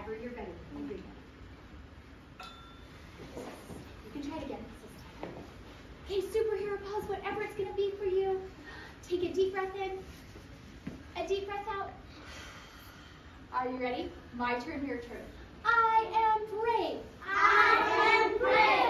whenever you're ready. You can try it again. Okay, superhero pose, whatever it's going to be for you. Take a deep breath in, a deep breath out. Are you ready? My turn, your turn. I am brave. I am brave.